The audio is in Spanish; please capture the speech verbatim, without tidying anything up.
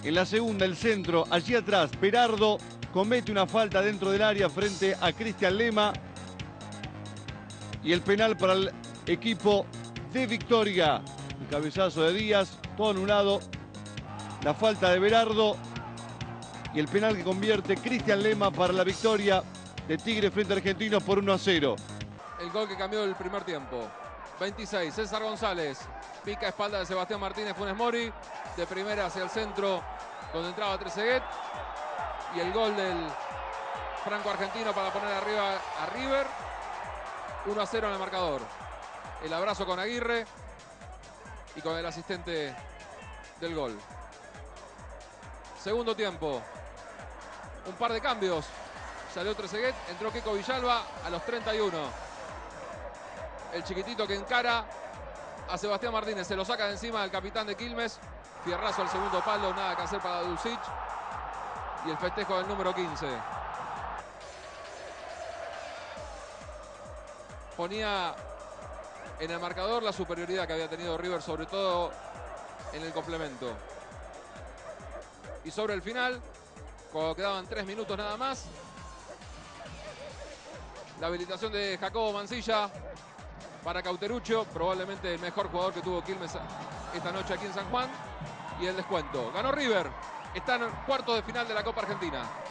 En la segunda, el centro, allí atrás, Berardo comete una falta dentro del área frente a Cristian Lema. Y el penal para el equipo de Victoria. El cabezazo de Díaz, todo anulado. La falta de Berardo. Y el penal que convierte Cristian Lema para la victoria de Tigre frente a Argentinos por uno a cero. El gol que cambió el primer tiempo. veintiséis, César González. Pica a espalda de Sebastián Martínez Funes Mori. De primera hacia el centro, donde entraba Trezeguet. Y el gol del franco-argentino para poner arriba a River. uno a cero en el marcador. El abrazo con Aguirre y con el asistente del gol. Segundo tiempo. Un par de cambios. Salió Trezeguet, entró Keco Villalba a los treinta y uno. El chiquitito que encara a Sebastián Martínez. Se lo saca de encima del capitán de Quilmes. Fierrazo al segundo palo, nada que hacer para Dulcich. Y el festejo del número quince. Ponía en el marcador la superioridad que había tenido River, sobre todo en el complemento. Y sobre el final, cuando quedaban tres minutos nada más, la habilitación de Jacobo Mancilla para Cauteruccio, probablemente el mejor jugador que tuvo Quilmes esta noche aquí en San Juan. Y el descuento. Ganó River. Está en cuartos de final de la Copa Argentina.